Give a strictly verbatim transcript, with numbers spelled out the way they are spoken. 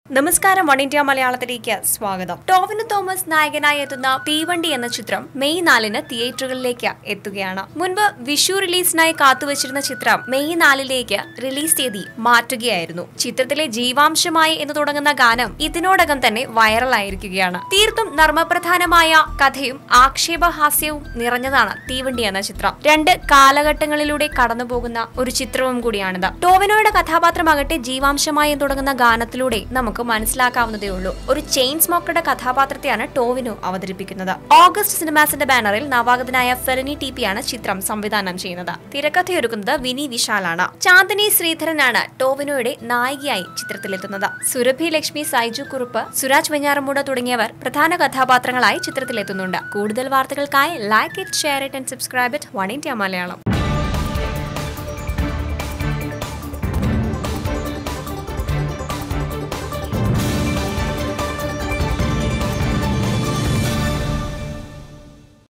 നമസ്കാരം one India മലയാളത്തിലേക്ക് സ്വാഗതം. ടോവിനോ തോമസ് നായകനായി എത്തുന്ന തീവണ്ടി എന്ന ചിത്രം മെയ് നാലിന് തിയേറ്ററുകളിലേക്ക് എത്തുകയാണ്. മുൻപ് വിഷു റിലീസിനായി കാത്തുവച്ചിരുന്ന ചിത്രം മെയ് നാലിലേക്ക് റിലീസ് തീയതി മാറ്റുകയായിരുന്നു. ചിത്രത്തിലെ ജീവാംശമായി എന്ന് തുടങ്ങുന്ന ഗാനം ഇതിനോടകം തന്നെ വൈറലായിരിക്കുകയാണ്. തീർത്തും നർമ്മപ്രധാനമായ കഥയും ആക്ഷേപഹാസ്യവും നിറഞ്ഞതാണ് തീവണ്ടി എന്ന ചിത്രം. രണ്ട് കാലഘട്ടങ്ങളിലൂടെ കടന്നുപോകുന്ന ഒരു ചിത്രവും കൂടിയാണിത്. ടോവിനോയുടെ കഥാപാത്രമാകട്ടെ ജീവാംശമായി എന്ന് തുടങ്ങുന്ന ഗാനത്തിലൂടെ നമുക്ക് മനസ്സിലാക്കാവുന്നതേ ഉള്ളൂ. ഒരു ചെയിൻ സ്മോക്കറുടെ കഥാപാത്രത്തെയാണ് ടോവിനോ അവതരിപ്പിക്കുന്നത്. ഓഗസ്റ്റ് സിനിമാസിന്റെ ബാനറിൽ നവാഗതനായ ഫെലിനി ടി പിയാണ് ചിത്രം സംവിധാനം ചെയ്യുന്നത്. തിരക്കഥയൊരുക്കുന്നത് വിനി വിശാലാണ്. ചാന്ദിനി ശ്രീധരനാണ് ടോവിനോയുടെ നായികയായി ചിത്രത്തിലെത്തുന്നത്. സുരഭി ലക്ഷ്മി, സൈജു കുറുപ്പ്, സുരാജ് വെഞ്ഞാറമൂട് തുടങ്ങിയവർ പ്രധാന കഥാപാത്രങ്ങളായി ചിത്രത്തിലെത്തുന്നുണ്ട്. കൂടുതൽ വാർത്തകൾക്കായി like it, share it and subscribe it one India Malayalam.